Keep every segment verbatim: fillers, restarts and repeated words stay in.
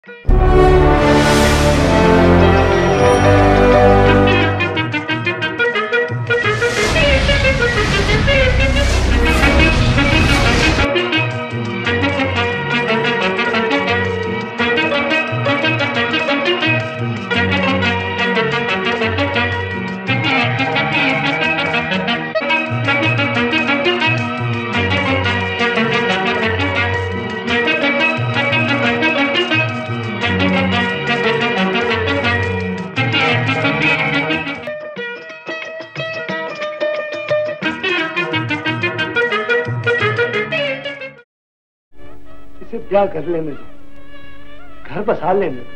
क्या कर लेने दो, घर बसा लेने दो।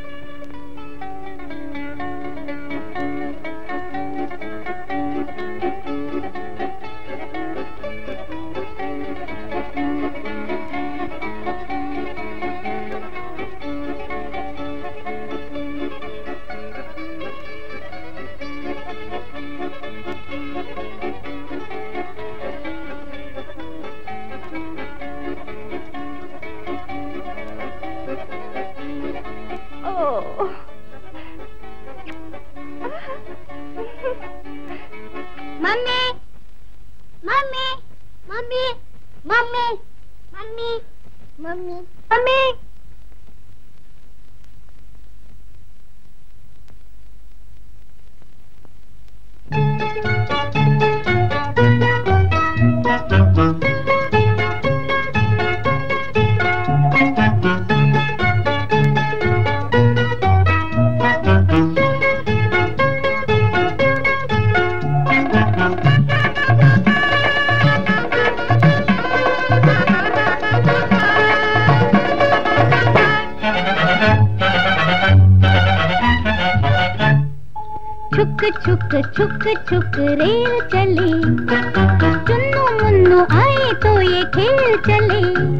छुक छुक छुक रेल चली, चुन्नू मुन्नू आए तो ये खेल चले।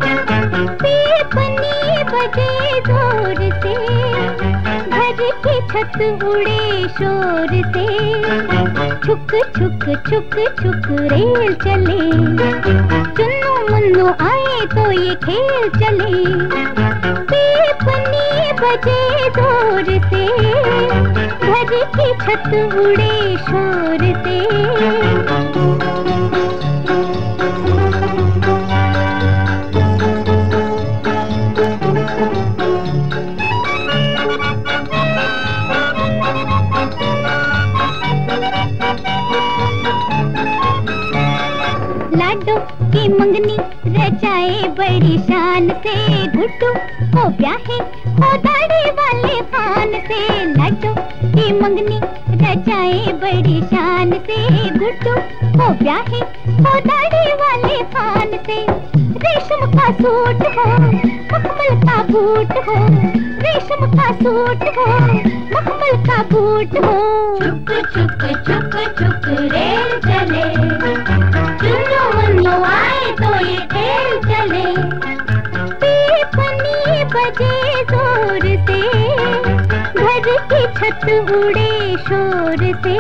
पीपनी बजे जोर से, घर की छत उड़े शोर से। छुक छुक छुक छुक रेल चले, चुन्नू मुन्नू आए तो ये खेल चले। पीपनी बजे जोर से, घर की छत उड़े शोर से। लाडो की मंगनी रचाए बड़ी शान से। गुड्डू को ब्याहे हो दाढ़ी वाले खान से। लाडो की मंगनी रचाए बड़ी शान से। गुड्डू को ब्याहे हो दाढ़ी वाले खान से। रेशम का सूट हो, मखमल का बूट हो। रेशम का सूट हो, मखमल का बूट हो। छुक छुक छुक छुक रेल चले, चुन्नू मुन्नू आए तो ये खेल चले। पीपनी बजे जोर से, घर की छत उड़े शोर से।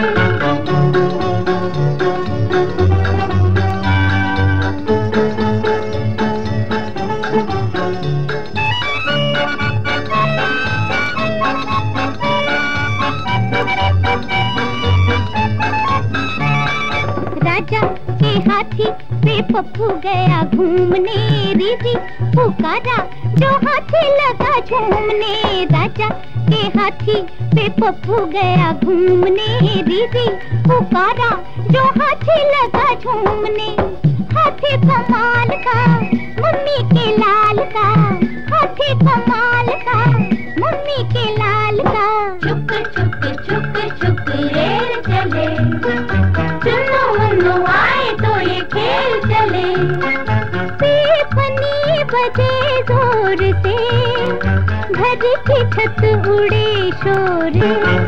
राजा के हाथी पे पप्पू गया घूमने। रीति पुकारा जो हाथी लगा झूमने। राजा के हाथी पे पप्पू गया घूमने। रीति पुकारा जो हाथी लगा झूमने। हाथी कमाल का मम्मी के लाल का। हाथी कमाल का मम्मी के लाल का। छुक छुक छुक छुक रेल चले, चुन्नू मुन्नू आए तो ये खेल चले। पीपनी बजे जोर से, घर की छत उड़े शोर।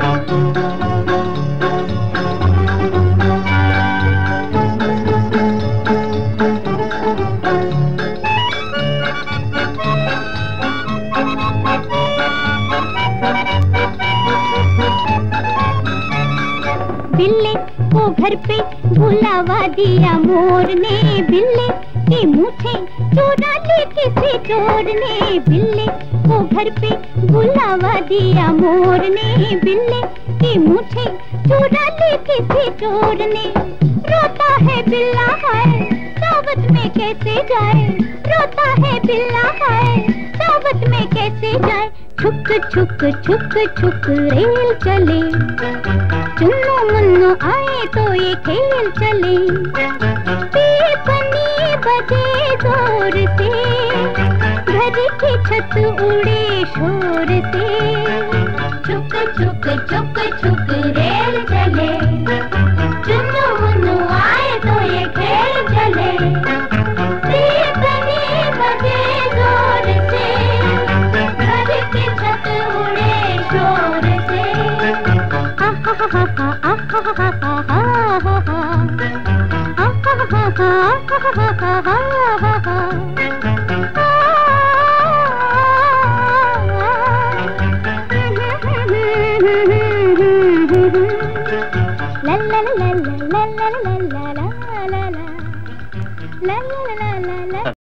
बिल्ले को घर पे बुलावा दिया मोर ने। बिल्ले की मूछें चुरा ली किसी चोर ने। बिल्ले वो घर पे बुलावा दिया मोर ने, बिल्ले की मूछे चुरा ली किसी चोर ने। रोता है बिल्ला है दावत में कैसे जाए, रोता है बिल्ला है दावत में कैसे जाए। छुक छुक छुक छुक रेल चले, चुन्नू मुन्नू आए तो ये खेल चले। पीपनी बजे जोर से, घर की छत उड़े शोर से। छुक छुक छुक छुक रेल चले, चुन्नू मुन्नू आए तो ये खेल चले। पीपनी बजे जोर से, घर की छत उड़े शोर से। आहा हा हा आहा हा हा हा हा, आहा हा हा हा हा हा। La la la la la la la la la la la la la la la la la।